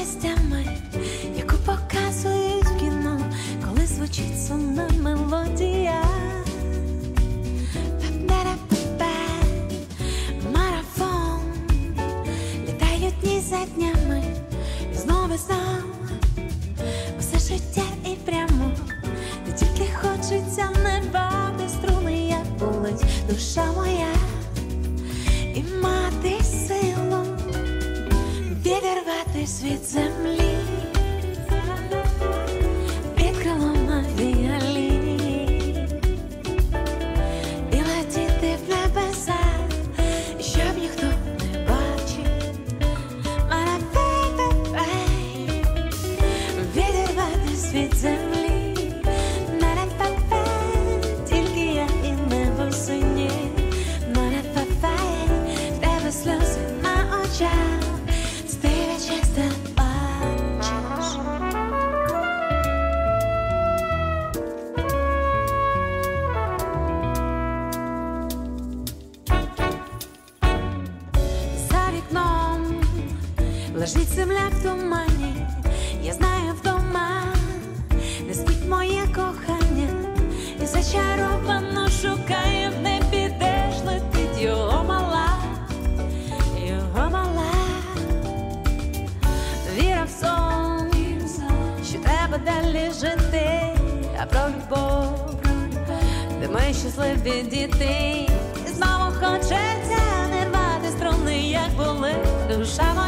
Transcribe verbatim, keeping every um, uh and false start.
радостями, яку показують в кіно, коли звучить сумна мелодія. Марафон, літають дні за днями, і знову знов усе життя і прямо, не тільки хочеться неба, де струни, як болить душа моя, і мати силу відірватись від землі, під крилом авіаліній, і летіти в небеса, щоб ніхто не бачив. Відірватись від землі, тільки я і небо синє, в тебе сльози на очах, ти часто бачиш. За вікном лежить земля в тумані, я знаю вдома, не спить моє кохання, і зачаровано шукає в небі, де ж летить його мала, його мала. Віра в сон, що треба далі жити, а про любов, де ми щасливі діти, і знову хочеться не рвати струни, як були душа моя.